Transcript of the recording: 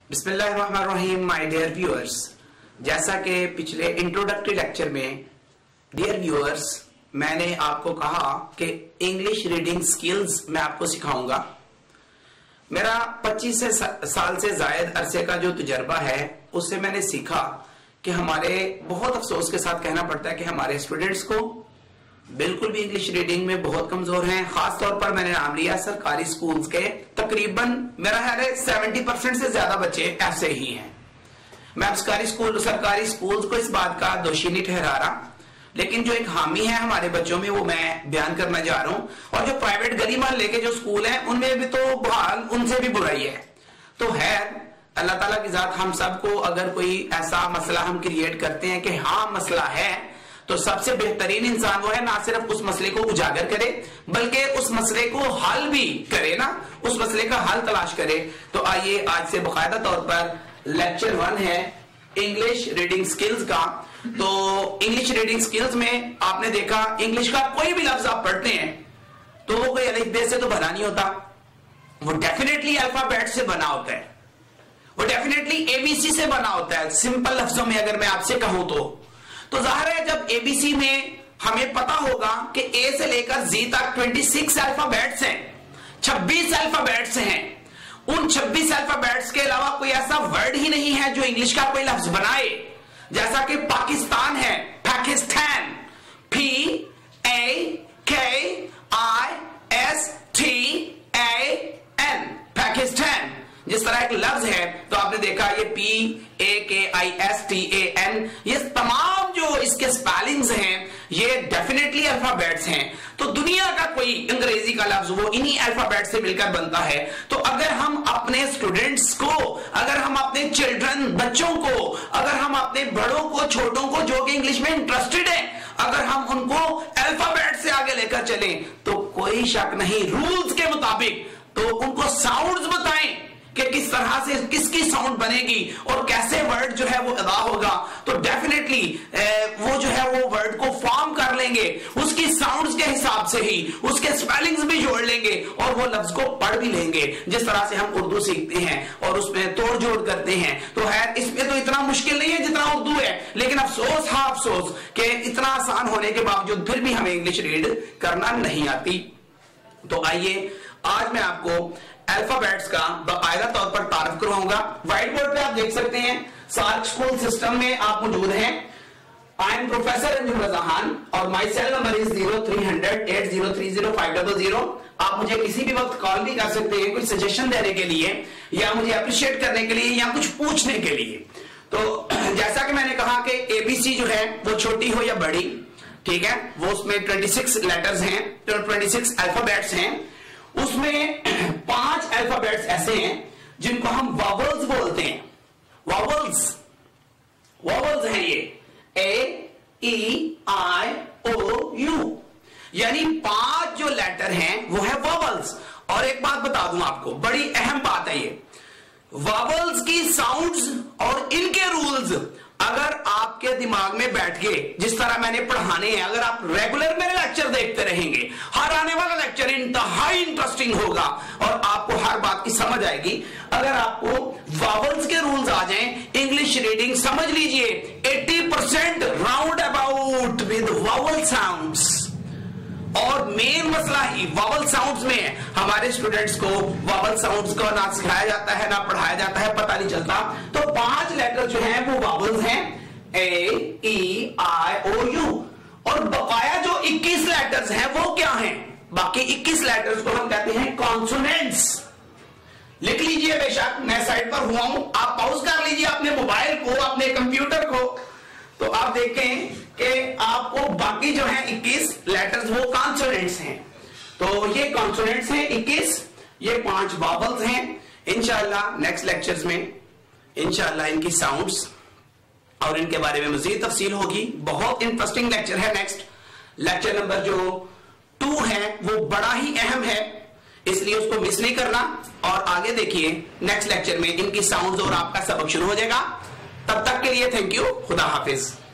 बिस्मिल्लाहिर्रहमानिर्रहीम my dear viewers, जैसा कि पिछले इंट्रोडक्टरी लेक्चर में डियर व्यूअर्स मैंने आपको कहा कि इंग्लिश रीडिंग स्किल्स मैं आपको सिखाऊंगा। मेरा 25 साल से जायद अरसे का जो तजुर्बा है उससे मैंने सीखा कि हमारे बहुत अफसोस के साथ कहना पड़ता है कि हमारे स्टूडेंट्स को बिल्कुल भी इंग्लिश रीडिंग में बहुत कमजोर हैं। खास तौर पर मैंने नाम लिया सरकारी स्कूल्स के, तकरीबन मेरा ख्याल है 70% से ज्यादा बच्चे ऐसे ही हैं। मैं अब सरकारी स्कूल्स को इस बात का दोषी नहीं ठहरा रहा, लेकिन जो एक हामी है हमारे बच्चों में वो मैं बयान करना चाह रहा हूं। और जो प्राइवेट गली मोहल्ले के जो स्कूल हैं उनमें भी तो बहाल उनसे भी बुराई है। तो है अल्लाह ताला की जात, हम सबको अगर कोई ऐसा मसला हम क्रिएट करते हैं कि हाँ मसला है, तो सबसे बेहतरीन इंसान वो है ना सिर्फ उस मसले को उजागर करे बल्कि उस मसले को हल भी करे, ना उस मसले का हल तलाश करे। तो आइए आज से बाकायदा तौर पर लेक्चर 1 है इंग्लिश रीडिंग स्किल्स का। तो इंग्लिश रीडिंग स्किल्स में आपने देखा इंग्लिश का कोई भी लफ्ज आप पढ़ते हैं तो वो कोई अलिफ बे से तो बना नहीं होता, वो डेफिनेटली अल्फाबेट से बना होता है, वो डेफिनेटली एबीसी से बना होता है। सिंपल लफ्जों में अगर मैं आपसे कहूं तो जाहिर है जब एबीसी में हमें पता होगा कि ए से लेकर जी तक 26 अल्फाबेट्स हैं, 26 अल्फाबेट्स हैं। उन 26 अल्फाबेट्स के अलावा कोई ऐसा वर्ड ही नहीं है जो इंग्लिश का कोई लफ्ज बनाए। जैसा कि पाकिस्तान है, पाकिस्तान, PAKISTAN, पाकिस्तान। जिस तरह एक लफ्ज है तो आपने देखा ये PAKISTAN, ये तमाम जो इसके स्पेलिंग्स हैं ये डेफिनेटली अल्फाबेट्स हैं। तो दुनिया का कोई अंग्रेजी का लफ्ज वो इन्हीं अल्फाबेट से मिलकर बनता है। तो अगर हम अपने स्टूडेंट्स को, अगर हम अपने चिल्ड्रन बच्चों को, अगर हम अपने बड़ों को, छोटों को जो कि इंग्लिश में इंटरेस्टेड है, अगर हम उनको अल्फाबेट से आगे लेकर चलें तो कोई शक नहीं, रूल्स के मुताबिक तो उनको साउंड्स बताएं कि किस तरह से किसकी साउंड बनेगी और कैसे वर्ड जो है वो अदा होगा, तो डेफिनेटली वो जो है वो वर्ड को फॉर्म कर लेंगे उसकी साउंड्स के हिसाब से ही, उसके स्पेलिंग्स भी जोड़ लेंगे और वो लफ्ज को पढ़ भी लेंगे। जिस तरह से हम उर्दू सीखते हैं और उसमें तोड़ जोड़ करते हैं, तो है इसमें तो इतना मुश्किल नहीं है जितना उर्दू है, लेकिन अफसोस हाँ अफसोस कि इतना आसान होने के बावजूद फिर भी हमें इंग्लिश रीड करना नहीं आती। तो आइए आज मैं आपको अल्फाबेट्स का बाकायदा तौर पर तारफ करवाऊंगा। व्हाइट बोर्ड पे आप देख सकते हैं सार्क स्कूल सिस्टम में आप मौजूद हैं। I am professor Anjum Raza Khan और माई सेल नंबर इज 030080300500। आप मुझे किसी भी वक्त कॉल भी कर सकते हैं कुछ सजेशन देने के लिए या मुझे अप्रिशिएट करने के लिए या कुछ पूछने के लिए। तो जैसा कि मैंने कहा कि एबीसी जो है वो छोटी हो या बड़ी, ठीक है, वो उसमें 26 लेटर्स हैं, 26 अल्फाबेट्स हैं। उसमें 5 अल्फाबेट्स ऐसे हैं जिनको हम वॉवल्स बोलते हैं। वॉवल्स हैं ये A-E-I-O-U, यानी 5 जो लेटर हैं वो है वॉवल्स। और एक बात बता दूं आपको, बड़ी अहम बात है ये, वॉवल्स की साउंड्स और इनके रूल्स अगर आपके दिमाग में बैठ गए, जिस तरह मैंने पढ़ाने हैं, अगर आप रेगुलर मेरे लेक्चर देखते रहेंगे, हर आने वाला लेक्चर इंतहाई इंटरेस्टिंग होगा और आपको हर बात की समझ आएगी। अगर आपको वॉवल्स के रूल्स आ जाएं, इंग्लिश रीडिंग समझ लीजिए 80% round about with vowel sounds. और मेन मसला ही वॉवल साउंड्स में है। हमारे स्टूडेंट्स को वॉवल साउंड्स को ना सिखाया जाता है ना पढ़ाया जाता है, पता नहीं चलता। तो 5 लेटर जो हैं वो वॉवल्स हैं, A-E-I-O-U। और बकाया जो 21 लेटर्स हैं वो क्या हैं? बाकी 21 लेटर्स को हम कहते हैं कॉन्सोनेंट्स। लिख लीजिए, बेशक मैं साइड पर हुआ हूं, आप पॉज कर लीजिए अपने मोबाइल को, अपने कंप्यूटर को, तो आप देखें कि आपको बाकी जो है 21 लेटर्स वो कॉन्सोनेंट्स हैं। तो ये कॉन्सोनेंट्स हैं 21, ये 5 वॉवल्स हैं। इंशाअल्लाह नेक्स्ट लेक्चर्स में इंशाअल्लाह इनकी साउंड्स और इनके बारे में मजीद तफसील होगी। बहुत इंटरेस्टिंग लेक्चर है। नेक्स्ट लेक्चर नंबर जो 2 है वो बड़ा ही अहम है, इसलिए उसको मिस नहीं करना। और आगे देखिए नेक्स्ट लेक्चर में इनकी साउंड्स और आपका सबक शुरू हो जाएगा। तब तक के लिए थैंक यू, खुदा हाफिज।